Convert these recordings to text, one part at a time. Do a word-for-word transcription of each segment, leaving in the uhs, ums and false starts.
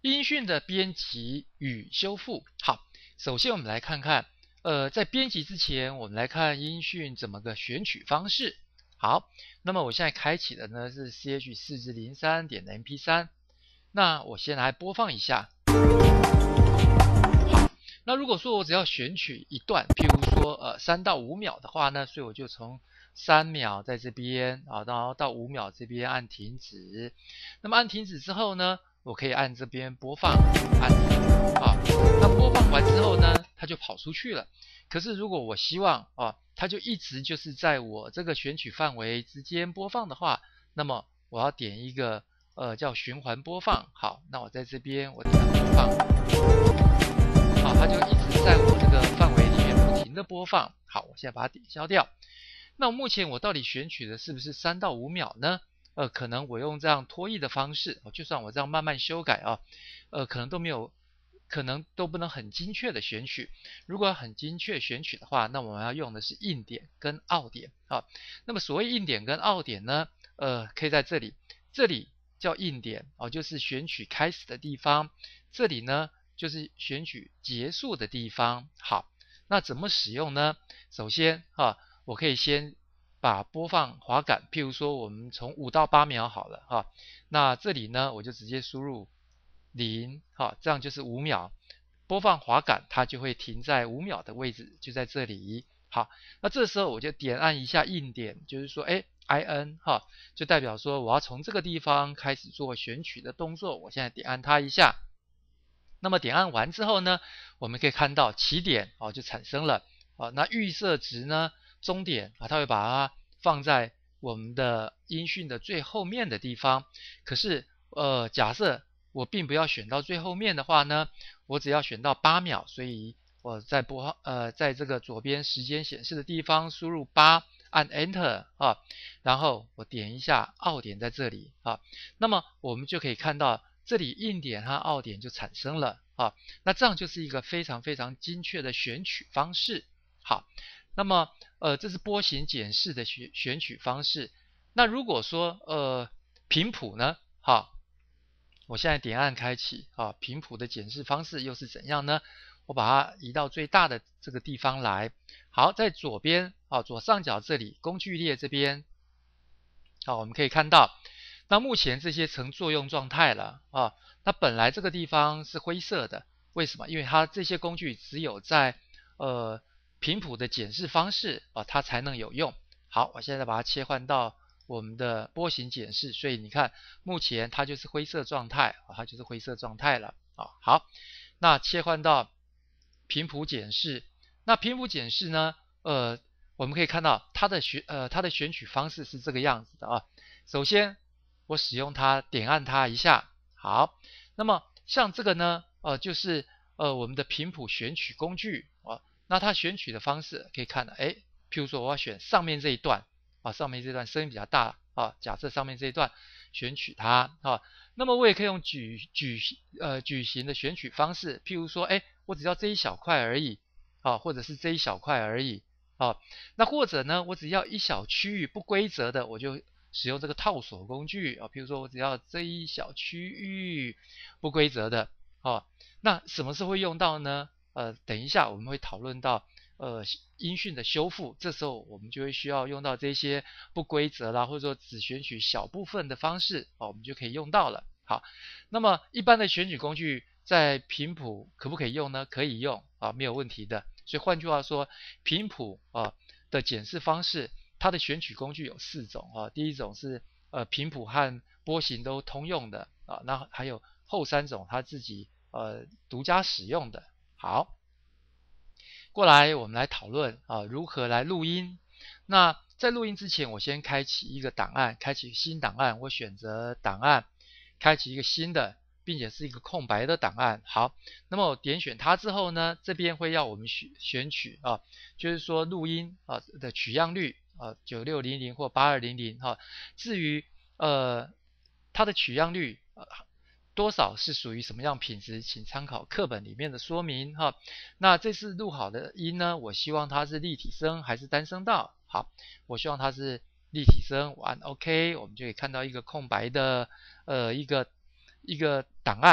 音讯的编辑与修复。好，首先我们来看看，呃，在编辑之前，我们来看音讯怎么个选取方式。好，那么我现在开启的呢是 C H 四至零三点 M P 三，那我先来播放一下。好，那如果说我只要选取一段，譬如说呃三到五秒的话呢，所以我就从三秒在这边啊，然后到五秒这边按停止。那么按停止之后呢，我可以按这边播放，按停啊。那播放完之后呢，它就跑出去了。可是如果我希望啊，它就一直就是在我这个选取范围之间播放的话，那么我要点一个呃叫循环播放。好，那我在这边我点播放，好，它就一直在我这个范围里面不停的播放。好，我现在把它点消掉。那目前我到底选取的是不是三到五秒呢？呃，可能我用这样拖曳的方式，就算我这样慢慢修改啊，呃，可能都没有。可能都不能很精确的选取。如果很精确选取的话，那我们要用的是硬点跟拗点啊。那么所谓硬点跟拗点呢，呃，可以在这里，这里叫硬点哦，就是选取开始的地方；这里呢，就是选取结束的地方。好，那怎么使用呢？首先啊，我可以先把播放滑杆，譬如说我们从五到八秒好了哈。那这里呢，我就直接输入零，好，这样就是五秒。播放滑杆它就会停在五秒的位置，就在这里。好，那这时候我就点按一下硬点，就是说，哎 ，I N 哈，就代表说我要从这个地方开始做选取的动作。我现在点按它一下。那么点按完之后呢，我们可以看到起点哦就产生了。啊，那预设值呢，终点啊，它会把它放在我们的音讯的最后面的地方。可是，呃，假设我并不要选到最后面的话呢，我只要选到八秒，所以我在播呃在这个左边时间显示的地方输入八，按 Enter 啊，然后我点一下拗点在这里啊，那么我们就可以看到这里硬点和拗点就产生了啊，那这样就是一个非常非常精确的选取方式。好，那么呃这是波形检视的选选取方式。那如果说呃频谱呢，好。我现在点按开启啊，频谱的检视方式又是怎样呢？我把它移到最大的这个地方来。好，在左边啊，左上角这里工具列这边，好，我们可以看到，那目前这些成作用状态了啊。那本来这个地方是灰色的，为什么？因为它这些工具只有在呃频谱的检视方式啊，它才能有用。好，我现在把它切换到我们的波形检视，所以你看，目前它就是灰色状态啊，它就是灰色状态了啊。好，那切换到频谱检视，那频谱检视呢，呃，我们可以看到它的选呃它的选取方式是这个样子的啊。首先，我使用它点按它一下，好，那么像这个呢，呃，就是呃我们的频谱选取工具啊，那它选取的方式可以看到，哎，譬如说我要选上面这一段。啊，上面这段声音比较大啊，假设上面这一段选取它啊，那么我也可以用矩矩呃矩形的选取方式，譬如说，哎，我只要这一小块而已啊，或者是这一小块而已啊，那或者呢，我只要一小区域不规则的，我就使用这个套索工具啊，譬如说我只要这一小区域不规则的啊，那什么时候会用到呢？呃，等一下我们会讨论到。呃，音讯的修复，这时候我们就会需要用到这些不规则啦，或者说只选取小部分的方式，哦，我们就可以用到了。好，那么一般的选取工具在频谱可不可以用呢？可以用啊，没有问题的。所以换句话说，频谱啊的检视方式，它的选取工具有四种啊。第一种是呃频谱和波形都通用的啊，那还有后三种它自己呃独家使用的。好。过来，我们来讨论啊，如何来录音。那在录音之前，我先开启一个档案，开启新档案。我选择档案，开启一个新的，并且是一个空白的档案。好，那么我点选它之后呢，这边会要我们选选取啊，就是说录音啊的取样率啊，九六零零或八二零零哈。至于呃它的取样率呃多少是属于什么样品质，请参考课本里面的说明哈。那这次录好的音呢，我希望它是立体声还是单声道？好，我希望它是立体声，我按 OK， 我们就可以看到一个空白的呃一个一个档案。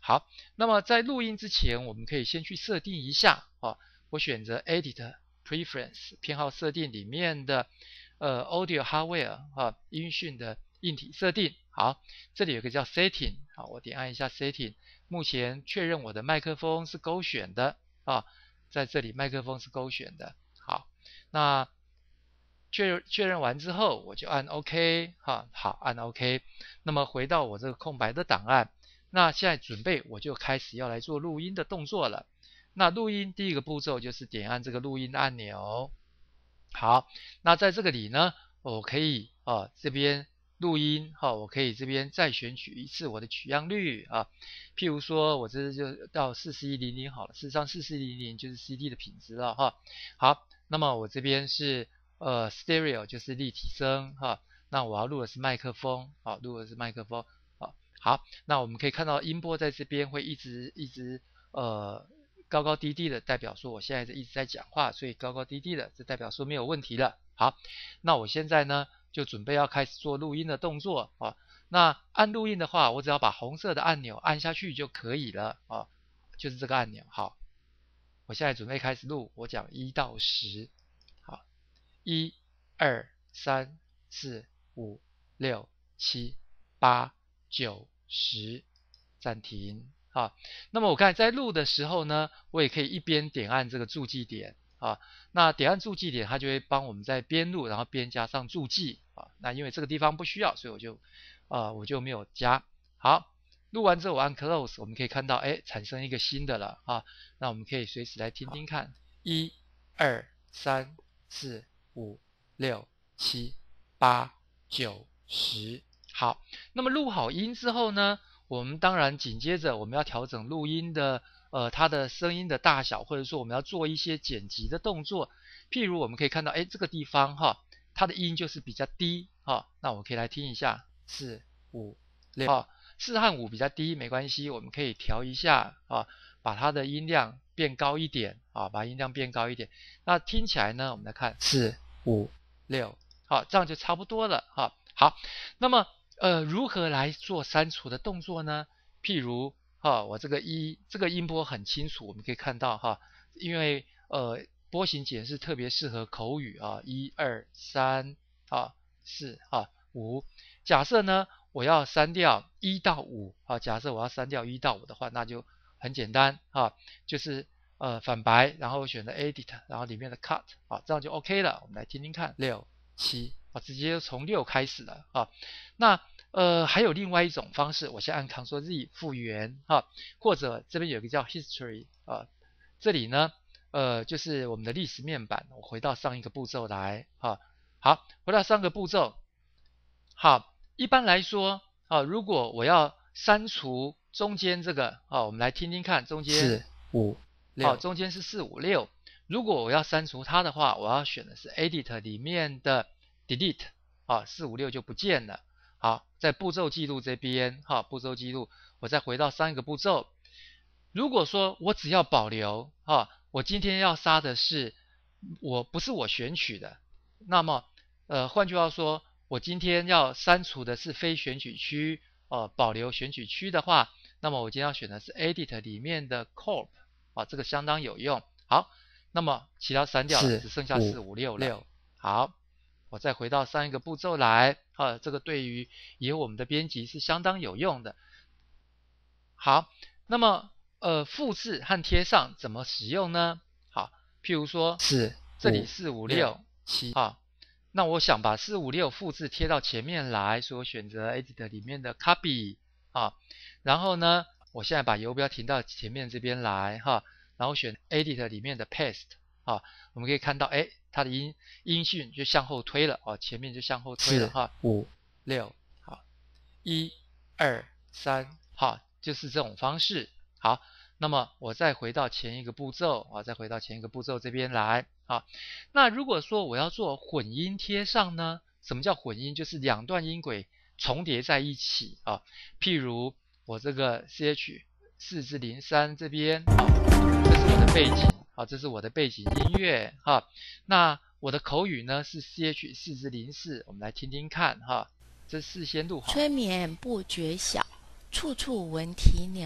好，那么在录音之前，我们可以先去设定一下啊。我选择 Edit Preference 偏好设定里面的呃 Audio Hardware 啊，音讯的硬体设定。好，这里有个叫 Setting， 好，我点按一下 Setting， 目前确认我的麦克风是勾选的啊，在这里麦克风是勾选的。好，那确确认完之后，我就按 OK 哈，好，按 OK。那么回到我这个空白的档案，那现在准备我就开始要来做录音的动作了。那录音第一个步骤就是点按这个录音按钮。好，那在这个里呢，我可以啊这边录音哈，我可以这边再选取一次我的取样率啊，譬如说我这就到四四一零零好了，事实上四四一零零就是 C D 的品质了哈。好，那么我这边是呃 stereo 就是立体声哈，那我要录的是麦克风，好，录的是麦克风，好，好，那我们可以看到音波在这边会一直一直呃。高高低低的代表说我现在一直在讲话，所以高高低低的这代表说没有问题了。好，那我现在呢就准备要开始做录音的动作啊。那按录音的话，我只要把红色的按钮按下去就可以了啊，就是这个按钮。好，我现在准备开始录，我讲一到十，好，一、二、三、四、五、六、七、八、九、十，暂停。啊，那么我看在录的时候呢，我也可以一边点按这个注记点啊。那点按注记点，它就会帮我们在边录，然后边加上注记啊。那因为这个地方不需要，所以我就啊我就没有加。好，录完之后我按 Close， 我们可以看到，哎，产生一个新的了啊。那我们可以随时来听听看，一、二、三、四、五、六、七、八、九、十。好，那么录好音之后呢？我们当然紧接着我们要调整录音的呃它的声音的大小，或者说我们要做一些剪辑的动作。譬如我们可以看到，哎，这个地方哈，它的音就是比较低哈，那我们可以来听一下，四、五、六，啊，四和五比较低没关系，我们可以调一下啊，把它的音量变高一点啊，把音量变高一点。那听起来呢，我们来看四、五、六，好，这样就差不多了哈。好，那么。呃，如何来做删除的动作呢？譬如哈，我这个一这个音波很清楚，我们可以看到哈，因为呃波形检视特别适合口语啊，一二三啊四啊五。假设呢我要删掉一到五啊，假设我要删掉一到五的话，那就很简单啊，就是呃反白，然后选择 Edit， 然后里面的 Cut 啊，这样就 OK 了。我们来听听看，六七。啊，直接从六开始了啊。那呃还有另外一种方式，我先按 Ctrl Z 复原啊，或者这边有个叫 History 啊，这里呢呃就是我们的历史面板。我回到上一个步骤来啊，好，回到上个步骤。好，一般来说啊，如果我要删除中间这个啊，我们来听听看，中间四五六，好，中间是四五六。如果我要删除它的话，我要选的是 Edit 里面的Delete 啊，四五六就不见了。好，在步骤记录这边哈，步骤记录，我再回到上一个步骤。如果说我只要保留哈，我今天要杀的是我不是我选取的，那么呃换句话说，我今天要删除的是非选取区，呃保留选取区的话，那么我今天要选的是 Edit 里面的 Corp 啊，这个相当有用。好，那么其他删掉了，只剩下四五六了。好。我再回到上一个步骤来，啊，这个对于以后我们的编辑是相当有用的。好，那么呃复制和贴上怎么使用呢？好，譬如说是这里四五六七啊，那我想把四五六复制贴到前面来，所以我选择 Edit 里面的 Copy 啊，然后呢，我现在把游标停到前面这边来哈，然后选 Edit 里面的 Paste 啊，我们可以看到，哎。它的音音讯就向后推了哦，前面就向后推了哈，五六好，一二三好，就是这种方式。好，那么我再回到前一个步骤啊，再回到前一个步骤这边来啊。那如果说我要做混音贴上呢？什么叫混音？就是两段音轨重叠在一起啊。譬如我这个 C H 四至零三这边啊，这是我的背景。好，这是我的背景音乐哈。那我的口语呢是 C H 四至零四，我们来听听看哈。这事先录好。 催眠不觉晓，处处闻啼鸟。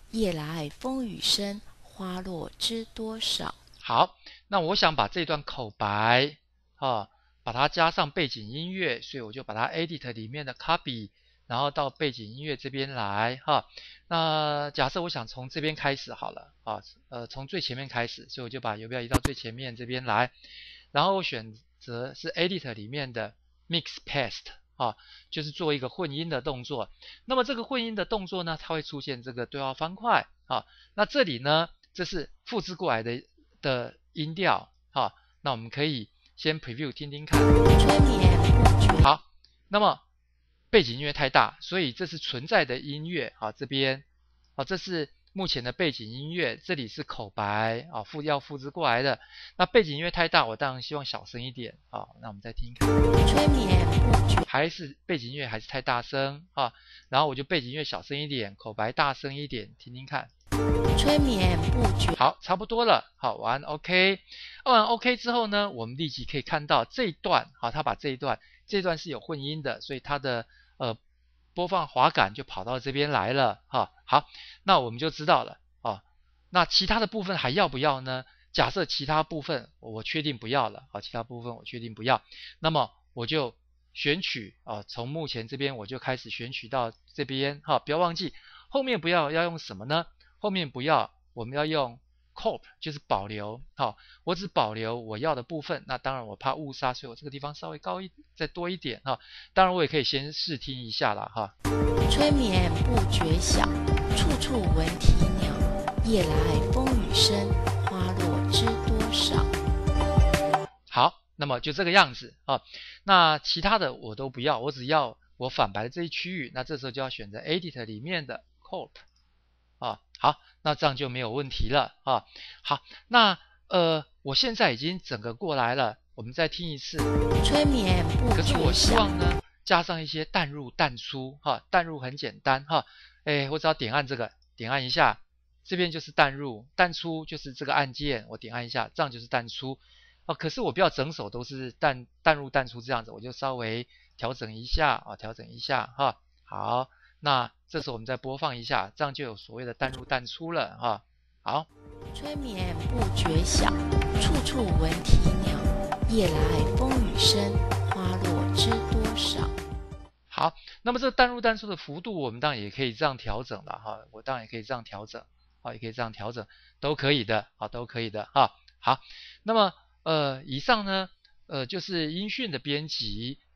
夜来风雨声，花落知多少。 好，那我想把这段口白啊，把它加上背景音乐，所以我就把它 edit 里面的 copy， 然后到背景音乐这边来哈。那假设我想从这边开始好了啊，呃，从最前面开始，所以我就把游标移到最前面这边来，然后我选择是 edit 里面的 mix paste 啊，就是做一个混音的动作。那么这个混音的动作呢，它会出现这个对话方块啊。那这里呢，这是复制过来的的音调啊。那我们可以先 preview 听听看。 催眠不觉。 好，那么背景音乐太大，所以这是存在的音乐啊。这边啊，这是目前的背景音乐，这里是口白啊，复要复制过来的。那背景音乐太大，我当然希望小声一点啊。那我们再听看。 催眠不觉。 还是背景音乐还是太大声啊，然后我就背景音乐小声一点，口白大声一点，听听看。 催眠不觉。 好，差不多了。好，我按 OK， 按完 OK 之后呢，我们立即可以看到这一段，好，它把这一段，这一段是有混音的，所以它的呃播放滑杆就跑到这边来了，哈。好，那我们就知道了啊。那其他的部分还要不要呢？假设其他部分我确定不要了，好，其他部分我确定不要，那么我就选取啊，从目前这边我就开始选取到这边，哈，不要忘记后面不要要用什么呢？后面不要，我们要用 keep， 就是保留，好，我只保留我要的部分。那当然我怕误杀，所以我这个地方稍微高一再多一点哈。当然我也可以先试听一下啦哈。 催眠不觉晓，处处闻啼鸟。夜来风雨声，花落知多少。 好，那么就这个样子啊。那其他的我都不要，我只要我反白的这一区域。那这时候就要选择 edit 里面的 keep。啊，好，那这样就没有问题了啊。好，那呃，我现在已经整个过来了，我们再听一次。 催眠不觉晓。 可是我希望呢，加上一些淡入淡出哈，淡入很简单哈，哎，我只要点按这个，点按一下，这边就是淡入，淡出就是这个按键，我点按一下，这样就是淡出。啊，可是我不要整首都是淡淡入淡出这样子，我就稍微调整一下啊，调整一下哈。好。那这时候我们再播放一下，这样就有所谓的淡入淡出了哈。好， 催眠不觉晓，处处闻啼鸟。夜来风雨声，花落知多少。 好，那么这淡入淡出的幅度，我们当然也可以这样调整了哈。我当然也可以这样调整，好，也可以这样调整，都可以的，好，都可以的哈。好，那么呃，以上呢，呃，就是音讯的编辑